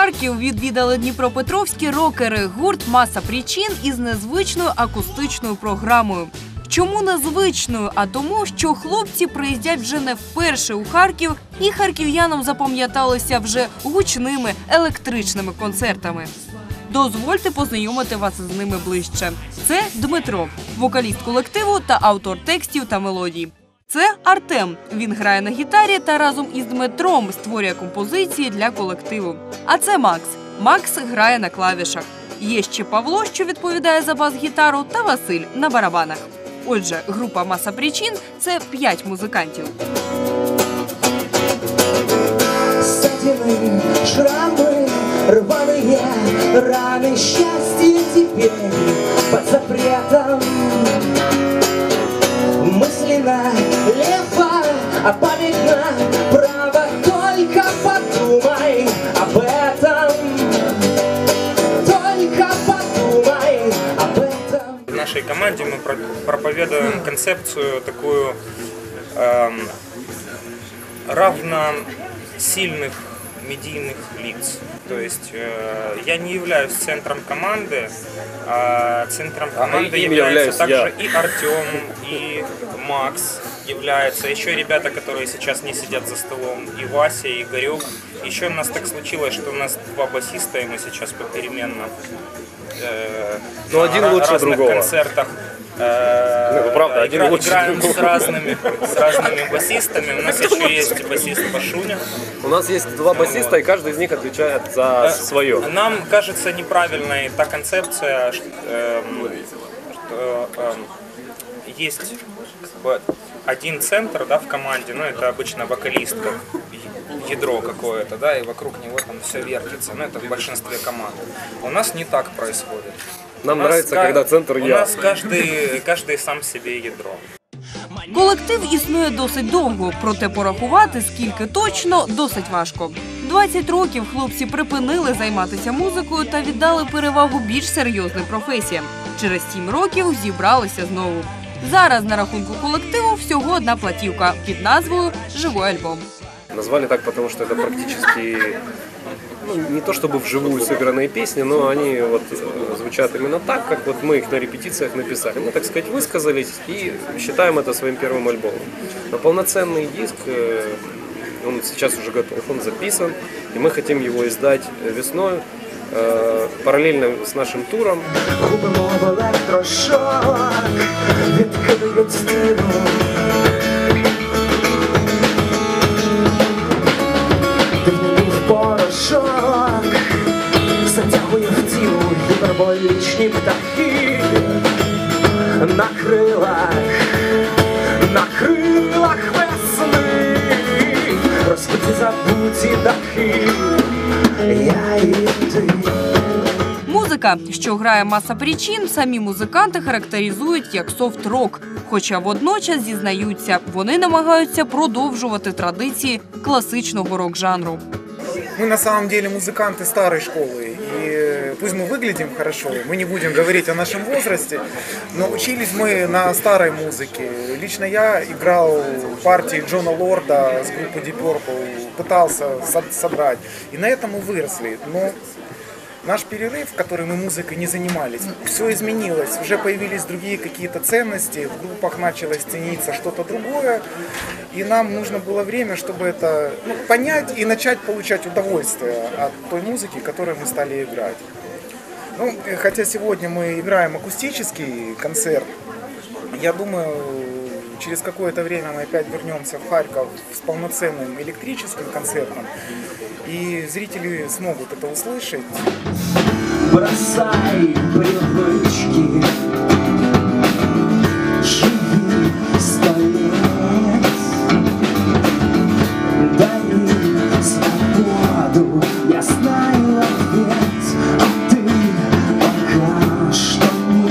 Харків відвідали дніпропетровські рокери гурт «Маса причин» із незвичною акустичною програмою. Чому незвичною? А тому, що хлопці приїздять вже не вперше у Харків і харків'янам запам'яталися вже гучними електричними концертами. Дозвольте познайомити вас з ними ближче. Це Дмитро, вокаліст колективу та автор текстів та мелодій. Це Артем. Він грає на гітарі та разом із Дмитром створює композиції для колективу. А це Макс. Макс грає на клавішах. Є ще Павло, що відповідає за бас-гітару, та Василь на барабанах. Отже, група «Маса причин» – це 5 музикантів. Ссадины, шрамы, рваные раны, счастье теперь под запретом. Мысленно лево, а память направо, только подумай об этом. Только подумай об этом. В нашей команде мы проповедуем концепцию такую равносильных медийных лиц. То есть я не являюсь центром команды, а центром команды является также и Артем, и Макс являются, еще ребята, которые сейчас не сидят за столом, и Вася, и Игорек. Еще у нас так случилось, что у нас 2 басиста, и мы сейчас попеременно один на лучше разных другого. Концертах правда, один лучше играем другого. с разными басистами. У нас еще есть басист Пашуня. У нас есть 2 басиста, и каждый из них отвечает за свое. Нам кажется неправильной та концепция, что есть как бы один центр, да, в команде, ну это обычно вокалист, как ядро какое-то, да, и вокруг него там все вертится, ну это в большинстве команд. У нас не так происходит. Нам нравится, когда центр у я. У нас каждый сам себе ядро. Колектив існує досить довго, проте порахувати, скільки точно, досить важко. 20 років хлопці припинили займатися музикою та віддали перевагу більш серйозним професіям. Через 7 років зібралися знову. Зараз на рахунку колективу всього одна платівка під назвою «Живой альбом». Назвали так, потому что это практически, не то чтобы вживую сыгранные песни, но они вот звучат именно так, как вот мы их на репетициях написали. Мы, так сказать, высказались и считаем это своим первым альбомом. Но полноценный диск, он сейчас уже готов, он записан, и мы хотим его издать весной, параллельно с нашим туром. Затягує в тіло гіперболічні птахи на крилах весни, розбиті забуті дахи, я і ти. Музика, що грає «Маса причин», самі музиканти характеризують як софт-рок. Хоча водночас зізнаються, вони намагаються продовжувати традиції класичного рок-жанру. Мы на самом деле музыканты старой школы, и пусть мы выглядим хорошо, мы не будем говорить о нашем возрасте, но учились мы на старой музыке. Лично я играл в партии Джона Лорда с группы Deep Purple, пытался собрать, и на этом мы выросли. Но наш перерыв, в который мы музыкой не занимались, все изменилось, уже появились другие какие-то ценности, в группах началось цениться что-то другое, и нам нужно было время, чтобы это понять и начать получать удовольствие от той музыки, которую мы стали играть. Ну, хотя сегодня мы играем акустический концерт, я думаю, через какое-то время мы опять вернемся в Харьков с полноценным электрическим концертом, и зрители смогут это услышать. Бросай привычки, живи 100 лет, дари свободу, я знаю ответ, а ты пока что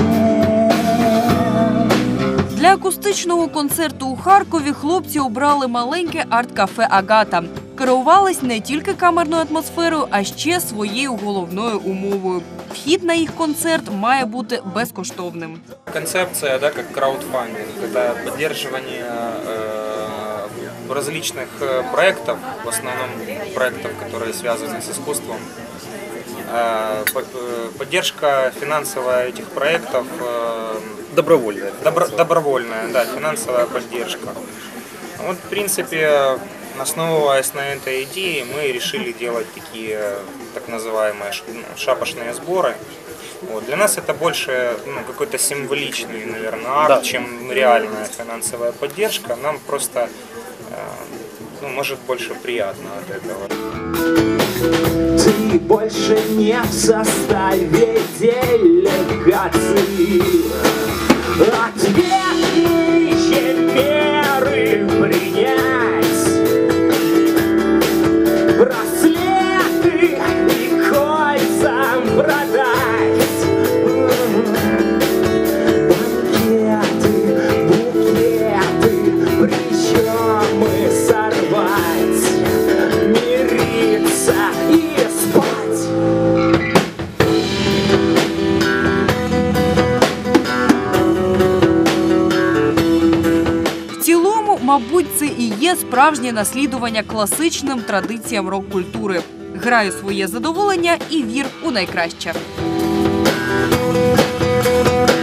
нет. Для акустичного концерту у Харкові хлопці обрали маленьке арт-кафе «Агата». Керувались не тільки камерною атмосферою, а ще своєю головною умовою. Вхід на їх концерт має бути безкоштовним. Концепция, да, как краудфандинг, это поддерживание различных проектов, в основном проектов, которые связаны с искусством. Поддержка финансовая этих проектов Добровольная. добровольная, да, финансовая поддержка. Вот, в принципе, основываясь на этой идее, мы решили делать такие так называемые шапошные сборы. Вот. Для нас это больше какой-то символичный, наверное, акт, Да, чем реальная финансовая поддержка. Нам просто может больше приятно от этого. Ты больше не в составе делегации. Ответные меры принять. Браслеты и кольца продать. Банкеты, букеты, причемы сорвать. Мириться и спать. В цілому, мабуть, це і є справжнє наслідування класичним традиціям рок-культури. Грай у своє задоволення і вір у найкраще.